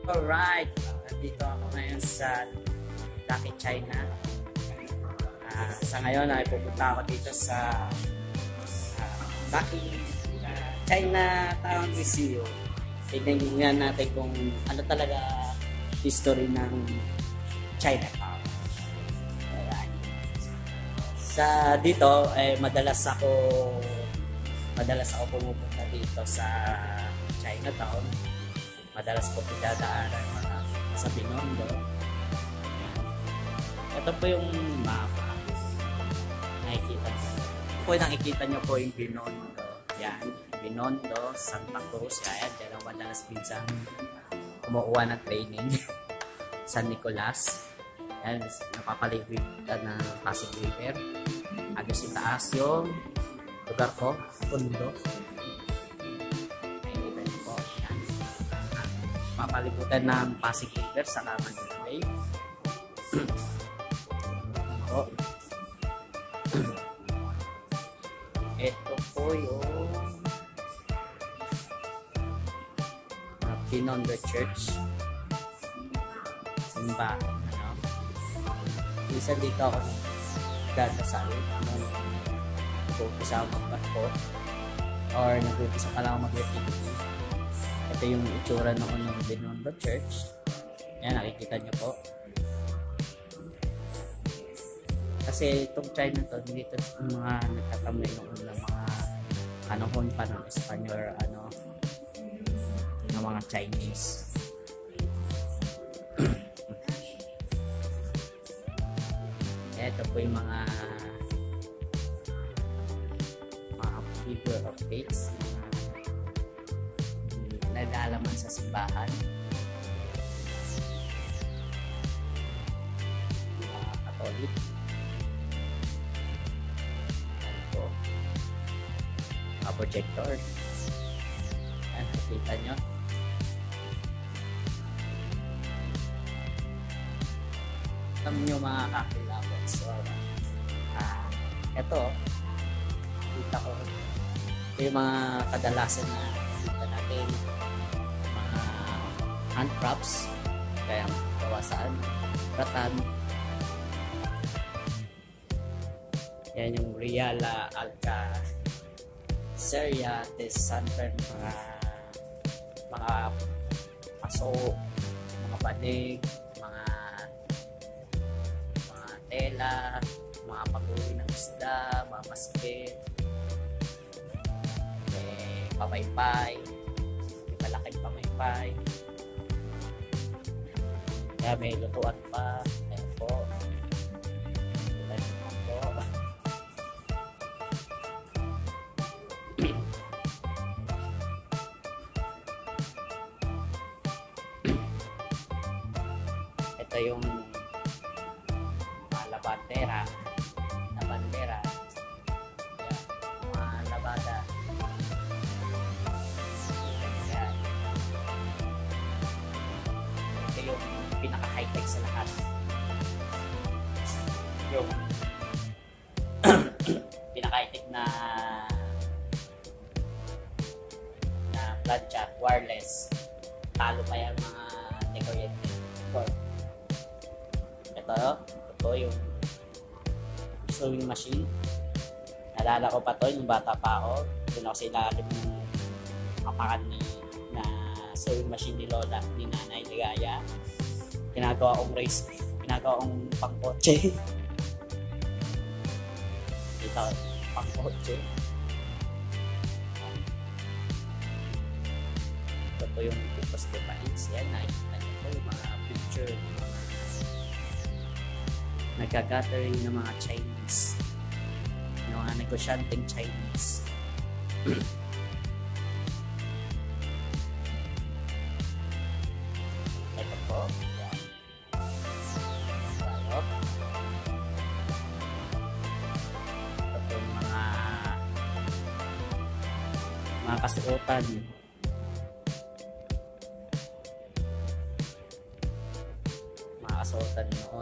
Alright, nandito ako ngayon sa Lucky China. Sa ngayon ay pupunta ako dito sa Lucky China Town Museum. Tignan natin kung ano talaga history ng Chinatown. Alright. Sa dito ay madalas ako pumupunta dito sa Chinatown. Madalas ko pinadaanan sa Binondo. Ito po yung mapa. Nakikita nyo po yung Binondo. Yan. Binondo, Santa Cruz. Kaya dyan ang madalas minsan kumukuha ng training. San Nicolas. Yan. Napapaliwid na Pasig River. Agos itaas yung lugar ko. Pundo. Mapalibutan ng Pasig River sa Manila Bay. Ito po yung Binondo Church. Simba. Minsan dito ako dadasal. Nag-uumpisa ako magbarko or nag-uumpisa ka lang mag-activity. Ito yung itsura noon ng Binondo Church. Yan, nakikita nyo po. Kasi itong Chinatown, dito yung mga nagtatamay noon ng mga panahon pa ng Espanyol, ng mga Chinese. Ito po yung mga figure of faiths. Nag-aalaman sa simbahan. Mga Katolik. Ano po? Mga projector. Yan, nakita nyo. Alam nyo mga kakilabot. So, ito, kita ko. Ito yung mga kadalasan na kita natin. Hand props, kaya kawasan, ratan. Yan yung Reala Alcaceria de Sanfer, mga paso, mga banig, mga tela, mga pag-uwi ng isda, mga maskit, pamaypay, malaking pamaypay. Kaya may lutuan pa. Ayan po. Ayan po. Ito yung labandera. Labandera. Ayan. Mga labada. Ayan. Ito yung pinaka-high-tech sa lahat. Yung pinaka-high-tech na plancha, wireless. Talo pa yung mga decorated. Ito yung sewing machine. Nalala ko pa to yung bata pa ako. Doon ako sinalim ng kapakan na sewing machine ni Lola, ni Nanay Ligaya. Ginagawa kong race, ginagawa kong pangkotse. Ito, pangkotse. Ito po yung tipos de pains. Yan, nakikita nyo po yung mga picture, nagka-gathering ng mga Chinese, yung mga negosyanteng Chinese. Ito po. Ito yung mga kasuotan. Mga kasuotan noon.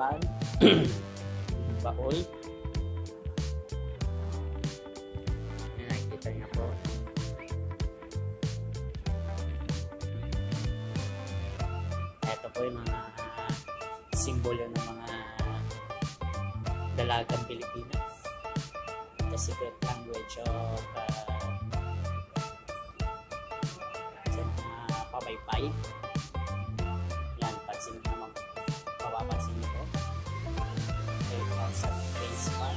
hawakan. Baul. Yan, nakikita niyo po. Ito po yung mga simbolo ng mga dalagang Pilipino. The secret language of sa mga pamaypay. Yan, pansin nyo naman, mapapansin nyo po. Sa face pan.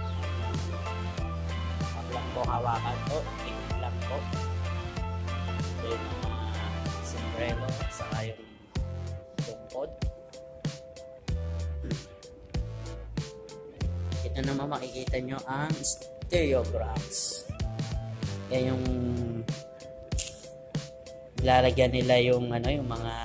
Ang lang po hawakan po, tingin lang po. Ito yung mga sombrero, saka yung tungkod. Ito naman makikita nyo ang stereographs. Yan yung lalagyan nila yung ano, yung mga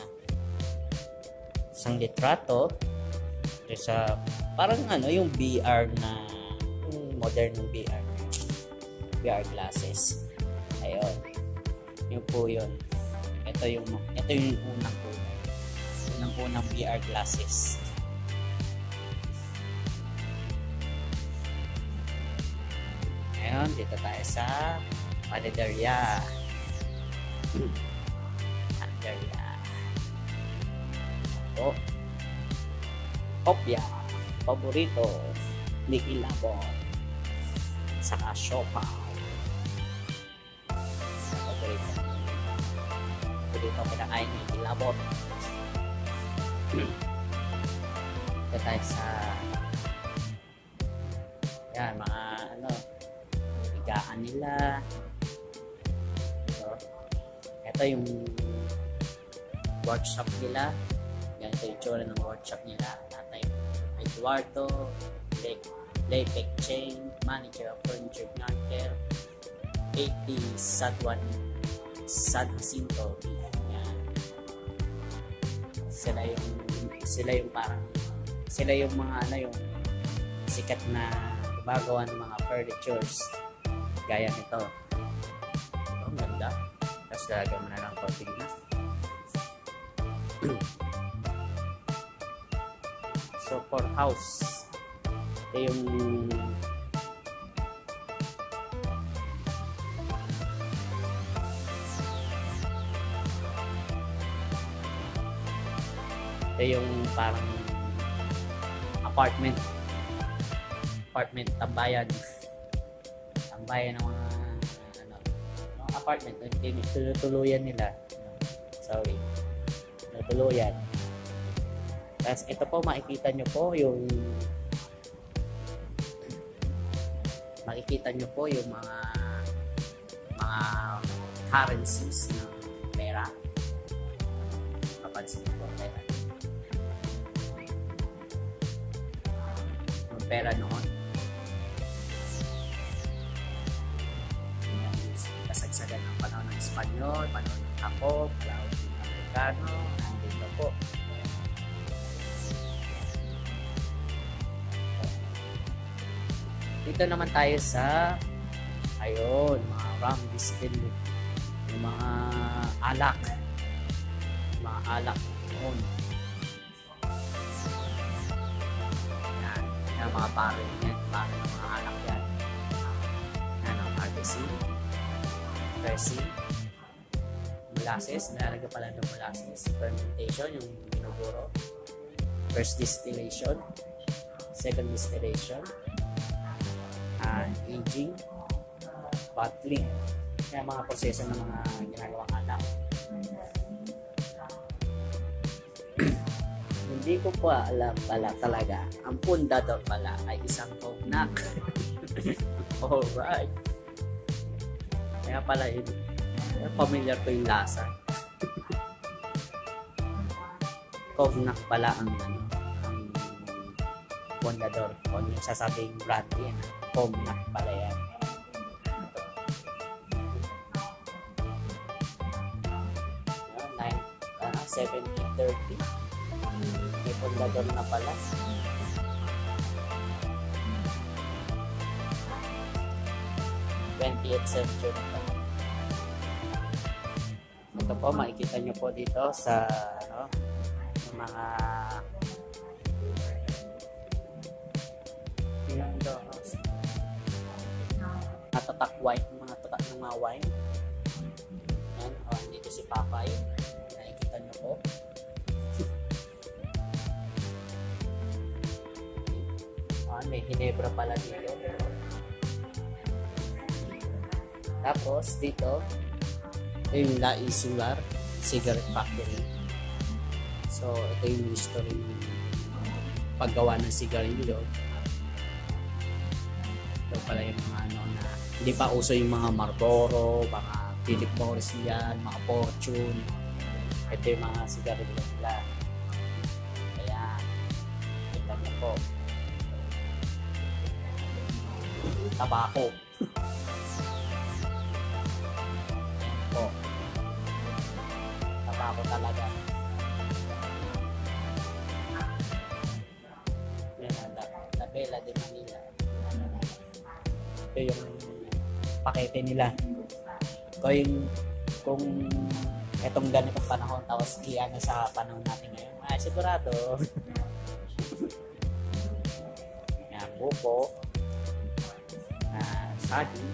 isang litrato sa parang ano yung VR na yung modern VR glasses. Ayun. Yun po yun. Ito yung unang VR glasses. Ayun, dito tayo sa Panederia. Panederia. Ito. Kopya. Paborito. Nicky Labon. Saka Siopaw. Paborito. Paborito kinakain Nicky Labon. Ito tayo sa yan, mga ano higaan nila. Ito yung workshop nila. Ganito yung tsura ng workshop nila. Tatay Eduardo Lepek Chain, Manager of Furniture Market, 80 San Jacinto. Yan. Sila yung mga ano, yung sikat na gumagawa ng mga furnitures gaya nito. Ang ganda. Tapos lalagyan mo na lang konting na. So for house, ito yung parang apartment tambayan ng mga ano, apartment tinutuluyan nila. Sorry, tinutuluyan. Tapos ito po, makikita nyo po yung mga currencies ng pera. Papansin nyo po, yung pera noon. Kasagsagan ng panahon ng Espanyol, panahon ng Hapon, panahon ng Amerikano, nandito po. Dito naman tayo sa ayun, mga rum distillery, yung mga alak noon. Yan mga barrel yan, barrel ng mga alak yan. Yan ang RTC, Percy, molasses, nalagay pala ng molasses, fermentation, yung binuburo, first distillation, second distillation, aging, bottling. Kaya mga proseso ng mga ginagawang alak. Hindi ko pa alam pala talaga, ang pundador pala ay isang cognac. Alright. Kaya pala yun, familiar ko yung lasa. Cognac pala ang pundador. Kung yung sasabing brand yan, cognac pala yan. 1730. May pundador na pala. th century pa. Ito po, makikita nyo po dito sa ano, mga tatak wine, mga tatak ng mga wine. Yan, dito si Papay. Nakikita nyo po. May Ginebra pala dito. Tapos dito, yung La Isular Cigarette Factory. So, ito yung history ng paggawa ng sigarilyo. Ito pala yung mga ano na hindi pa uso yung mga Marlboro, mga Philip Morris yan, mga Fortune. Ito yung mga sigarilyo nila. Ayan. Kita niyo po. Tabako. Ayan po. Tabako talaga. La Bella de Manila. Ito yung pakete nila. Kung etong ganitong panahon tapos iyan sa panahon natin ngayon, ay sigurado. Yan, buko. Sagi.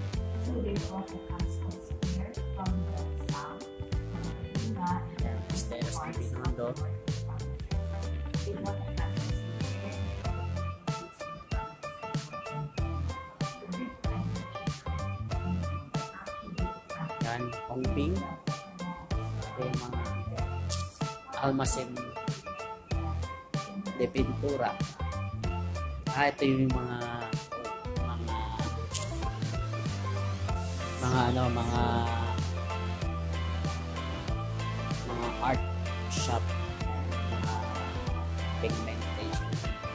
Yan, Esteros de Binondo. Yan, Hongping. Ito yung mga almacen de pintura. Ito yung mga art shop, mga pigmentation,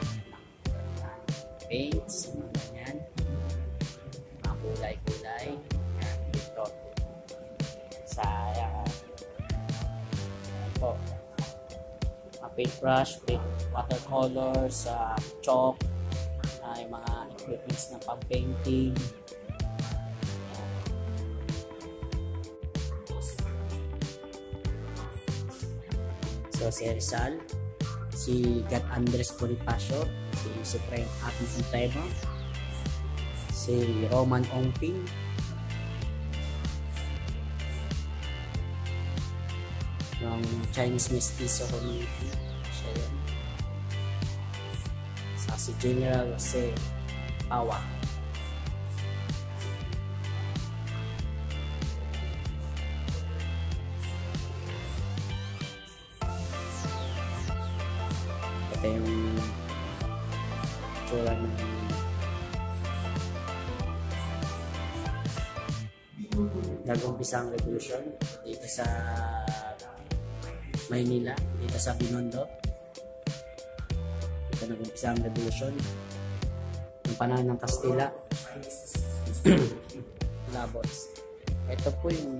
paints, mga ganyan, mga kulay-kulay. Yan, dito sa po, mga paintbrush, watercolors, chalk, yung mga equipments na pang-painting. So, si Rizal, si Gat Andres Bonifacio, si Supreme Atin Supremo, si Roman Ongping, ng Chinese Mestizo Community, siya yun. Si General Jose Pawa. Ito yung tsura ng nag-umpisang revolution dito sa Maynila, dito sa Binondo. Ito nag-umpisang revolution ng panahon ng Kastila. Labots. Ito po yung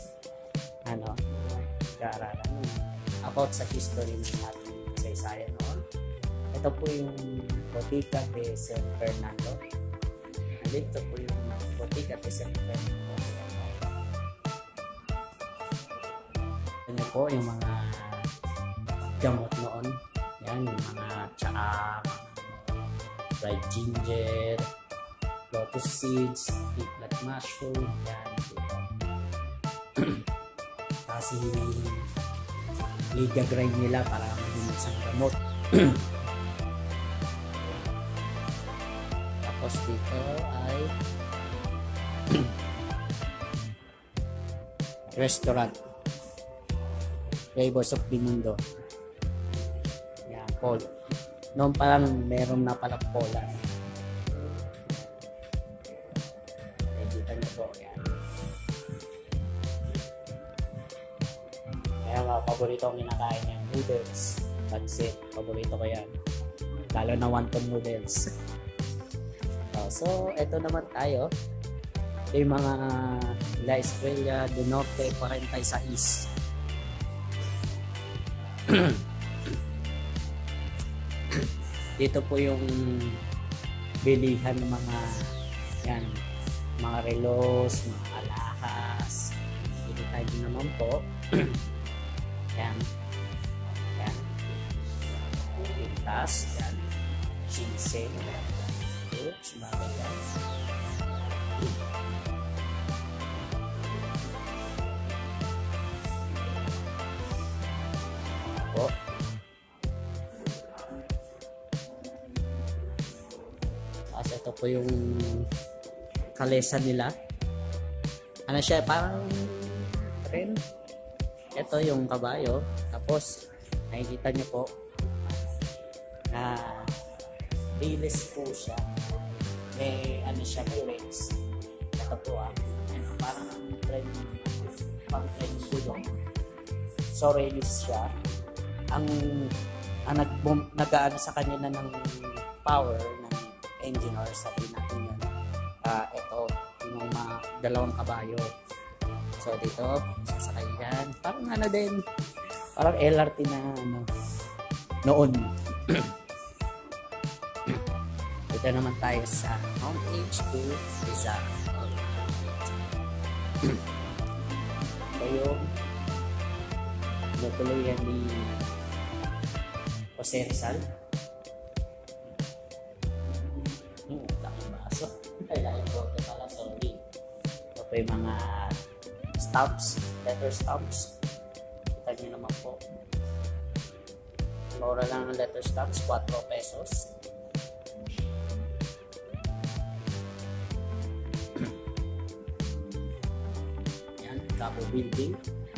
kaaralan about sa history ng ating saysaya noon. Ito po yung Botica de San Fernando. Dito po yung Botica de San Fernando. Ito po yung mga gamot noon. Yan, yung mga tsaa, fried ginger, lotus seeds, piglet mushroom, yan. Kasi liga grind nila para maging isang gamot. Tapos dito ay restaurant, Flavors of Binondo. Yan, Paul. Noon pa lang meron na pala Poland. Nakikita niyo po. Yan. Kaya mga paborito kong kinakain yung noodles. Pansit. Paborito ko yan. Lalo na wonton noodles. So, eto naman tayo. Ito yung mga La Estrella del Norte 46. Dito po yung bilihan ng mga yan, mga relos, mga alahas. Dito tayo naman po. Yan. Yan. Pintas. Yan. Shinseng. Oops, bagay yan. po. Tapos ito po yung kalesa nila. Ano siya, parang tren. Ito yung kabayo. Tapos nakikita niyo po na lilis po siya. May ano siya, may legs. Ito po parang tren, pang tren bulong. So release siya. Ang nag-aano sa kanila ng power ng engine, or sabihin natin yan, ito yung mga dalawang kabayo. So dito sasakay yan, parang ano din, parang LRT na ano noon. Dito naman tayo sa Mount H2 Rizal. Ito yung natuluyan ni Jose Rizal. Laking baso. Ay, laking bote pala, sorry. Ito po yung mga stamps, letter stamps. Kita nyo naman po. Mura lang ang letter stamps, 4 pesos. Yan, Cabo Building.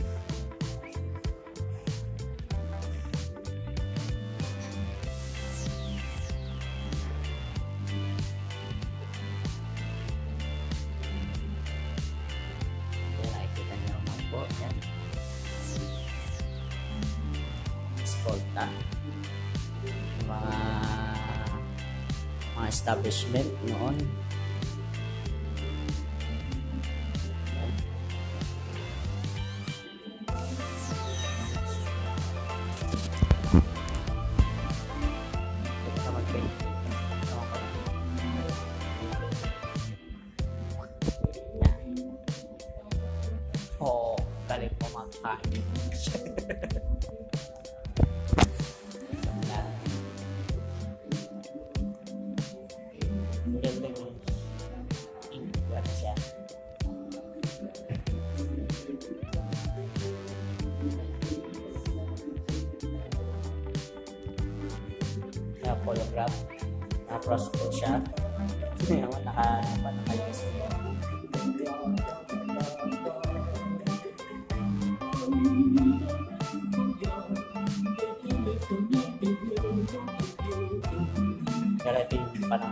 Yan. Escolta. Mga establishment noon. Oh, galing po magkain. Galing siya. Kaya polygraph. Tapos po siya. Naka-yes po. Pero ito yung parang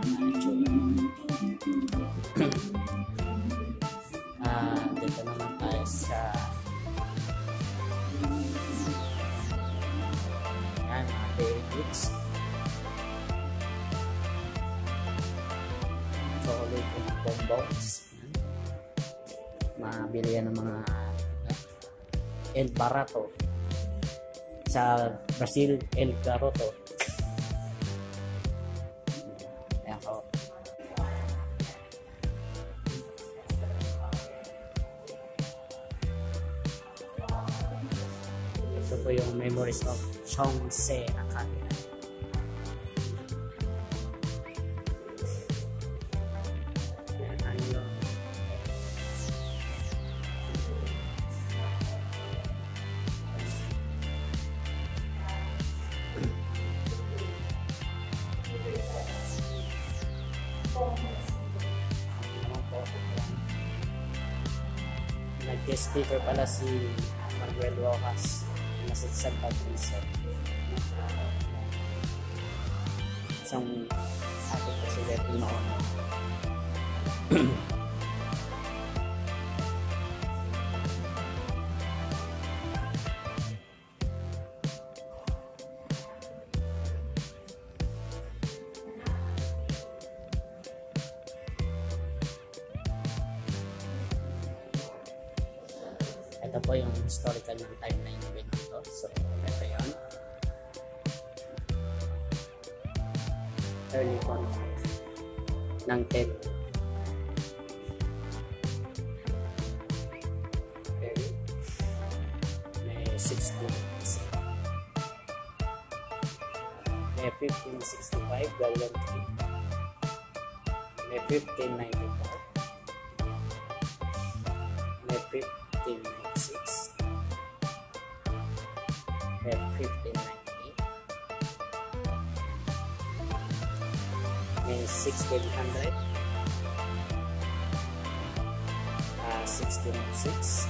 dito naman tayo sa yan, mga dairy goods. Chocolate and bonbons. Mabili yan ng mga El Barato. Sa Brazil, El Garoto. Ayan ko. Ito po yung Memories of Chongse Academy. Nag-guest speaker pala si Manuel Rojas na sa Santa Cruz. Isang ating presidente noon. Ito po yung historical ng timeline ng Binondo. So, ito yun. Early conflict ng TED. Okay. May 16. May 1565, Galwan 3. May 1594. May 1596. 1590. May 1600. 1606.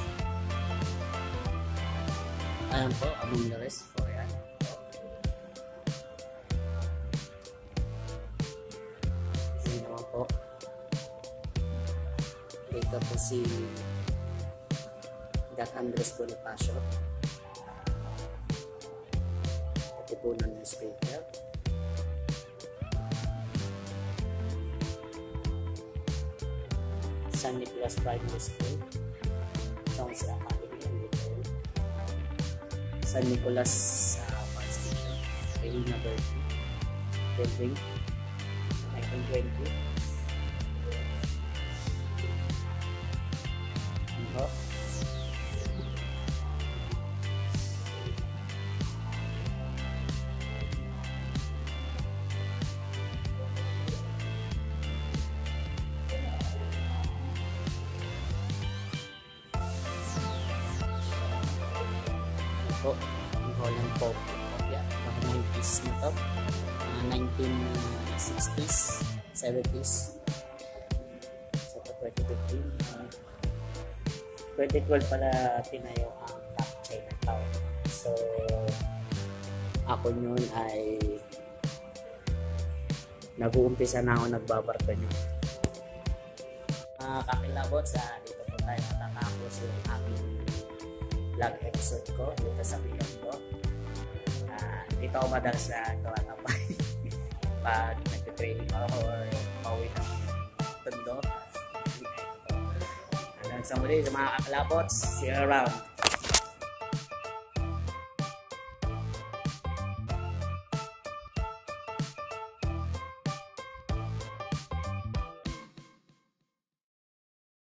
Ayan po, among the rest po yan. Ayan naman po. Dito po si Doc Andres Bonifacio. Ito po ng newspaper. San Nicolas Primary School. Songs Academy and Little. San Nicolas Fire Station. Reina Bertie. Building. 1920. Ano? Po, ang Holland po. Yeah, mga 90s na to. 1960s, 70s. So, 2015. 2012 pala tinayo ang Top Chinatown. So, ako yun ay nag-uumpisa na ako nagbabarko nyo. Kakilabot sa dito po tayo matatapos yung aming vlog episode ko dito sa video ko. Dito ako madalas na gawa-tapay pag nag-training ako or pauwi ng tondo. Hanggang sa muli sa mga kakilabot, see you around.